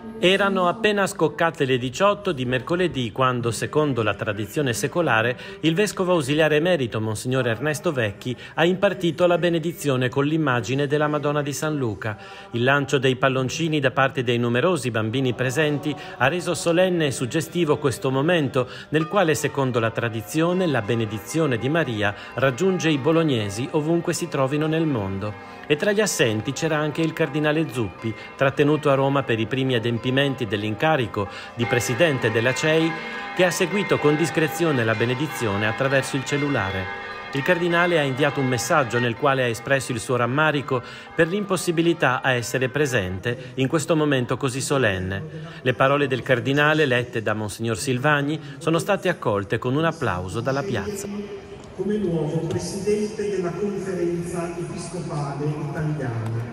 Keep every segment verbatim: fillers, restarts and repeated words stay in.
Erano appena scoccate le diciotto di mercoledì quando, secondo la tradizione secolare, il vescovo ausiliare emerito Monsignor Ernesto Vecchi ha impartito la benedizione con l'immagine della Madonna di San Luca. Il lancio dei palloncini da parte dei numerosi bambini presenti ha reso solenne e suggestivo questo momento nel quale, secondo la tradizione, la benedizione di Maria raggiunge i bolognesi ovunque si trovino nel mondo. E tra gli assenti c'era anche il cardinale Zuppi, trattenuto a Roma per i primi adempimenti dell'incarico di presidente della C E I, che ha seguito con discrezione la benedizione attraverso il cellulare. Il cardinale ha inviato un messaggio nel quale ha espresso il suo rammarico per l'impossibilità a essere presente in questo momento così solenne. Le parole del cardinale, lette da Monsignor Silvagni, sono state accolte con un applauso dalla piazza. Come nuovo presidente della Conferenza Episcopale Italiana.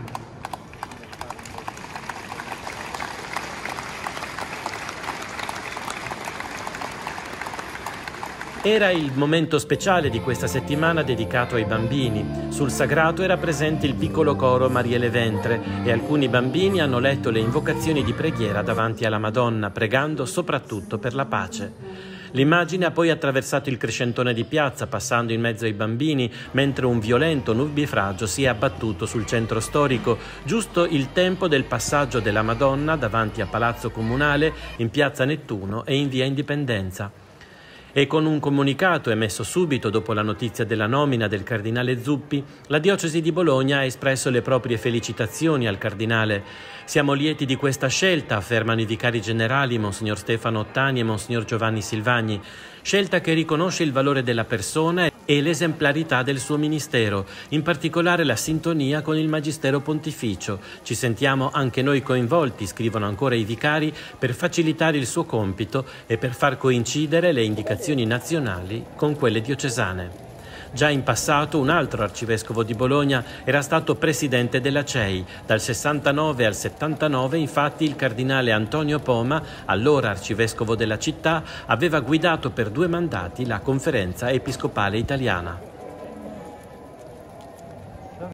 Era il momento speciale di questa settimana dedicato ai bambini. Sul sagrato era presente il piccolo coro Mariele Ventre e alcuni bambini hanno letto le invocazioni di preghiera davanti alla Madonna, pregando soprattutto per la pace. L'immagine ha poi attraversato il crescentone di piazza, passando in mezzo ai bambini, mentre un violento nubifragio si è abbattuto sul centro storico, giusto il tempo del passaggio della Madonna davanti a Palazzo Comunale, in piazza Nettuno e in via Indipendenza. E con un comunicato emesso subito dopo la notizia della nomina del cardinale Zuppi, la diocesi di Bologna ha espresso le proprie felicitazioni al cardinale. Siamo lieti di questa scelta, affermano i vicari generali Monsignor Stefano Ottani e Monsignor Giovanni Silvagni, scelta che riconosce il valore della persona e l'esemplarità del suo ministero, in particolare la sintonia con il Magistero Pontificio. Ci sentiamo anche noi coinvolti, scrivono ancora i vicari, per facilitare il suo compito e per far coincidere le indicazioni nazionali con quelle diocesane. Già in passato un altro arcivescovo di Bologna era stato presidente della C E I. Dal sessantanove al settantanove, infatti, il cardinale Antonio Poma, allora arcivescovo della città, aveva guidato per due mandati la Conferenza Episcopale Italiana.